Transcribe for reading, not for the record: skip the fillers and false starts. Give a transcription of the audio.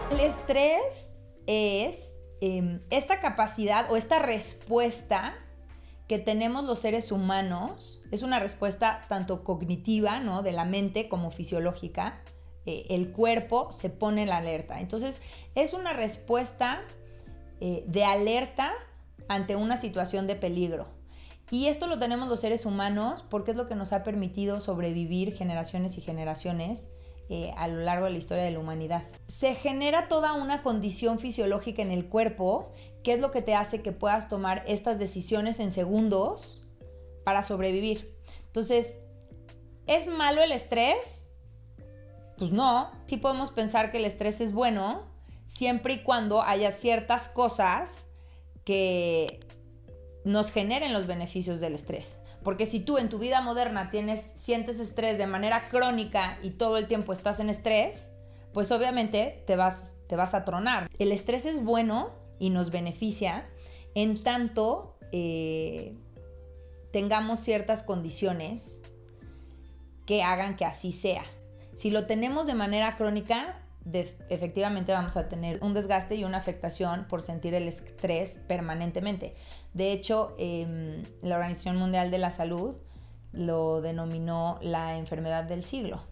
El estrés es esta capacidad o esta respuesta que tenemos los seres humanos. Es una respuesta tanto cognitiva, ¿no?, de la mente, como fisiológica. El cuerpo se pone en la alerta. Entonces, es una respuesta de alerta ante una situación de peligro. Y esto lo tenemos los seres humanos porque es lo que nos ha permitido sobrevivir generaciones y generaciones a lo largo de la historia de la humanidad. Se genera toda una condición fisiológica en el cuerpo, que es lo que te hace que puedas tomar estas decisiones en segundos para sobrevivir. Entonces, ¿es malo el estrés? Pues no. Sí podemos pensar que el estrés es bueno, siempre y cuando haya ciertas cosas que nos generen los beneficios del estrés. Porque si tú en tu vida moderna sientes estrés de manera crónica y todo el tiempo estás en estrés, pues obviamente te vas a tronar. El estrés es bueno y nos beneficia en tanto tengamos ciertas condiciones que hagan que así sea. Si lo tenemos de manera crónica, efectivamente vamos a tener un desgaste y una afectación por sentir el estrés permanentemente. De hecho, la Organización Mundial de la Salud lo denominó la enfermedad del siglo.